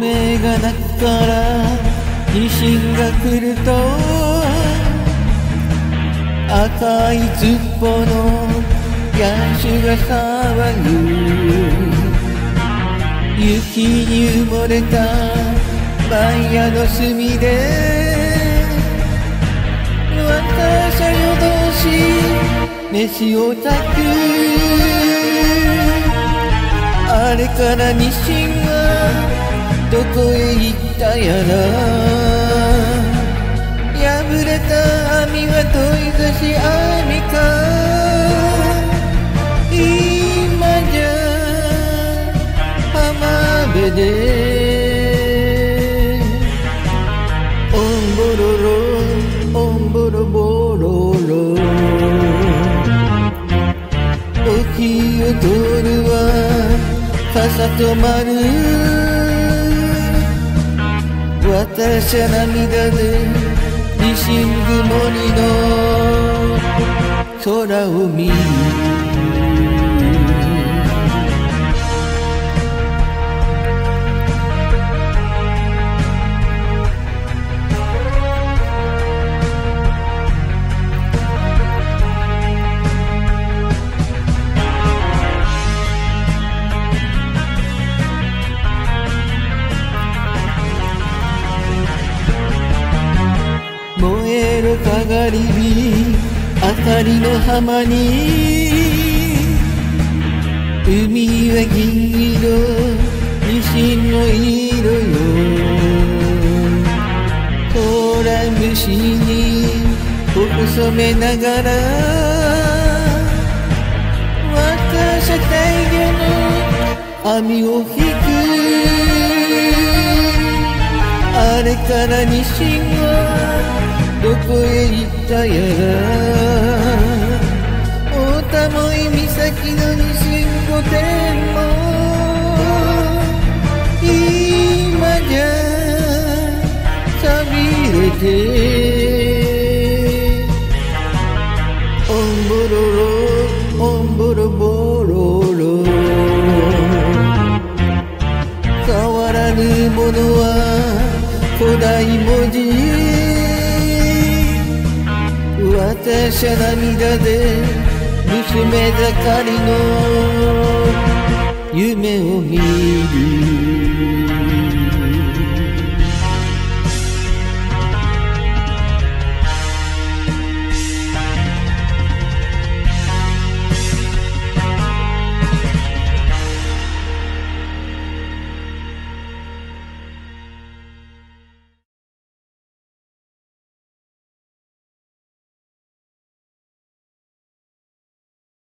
夢が泣くから地震が来ると赤いつっぽの野手が騒ぐ雪に埋もれた番屋の隅で私は夜通し飯を炊くあれからニシンはどこへ行ったやら破れた網は問いざし網か今じゃ浜辺でオンボロロオンボロボロロ沖を通るは傘止まる私は涙でニシン曇りの空を見る燃えるかがり火明かりの浜に海は銀色ニシンの色よほら虫に細めながら私は大魚の網を引くあれからニシンはどこへ行ったやら大田も岬のニシン御殿も今じゃ寂れてオンボロロオンボロボロロ変わらぬものは古代文字私は涙で娘盛りの夢を見る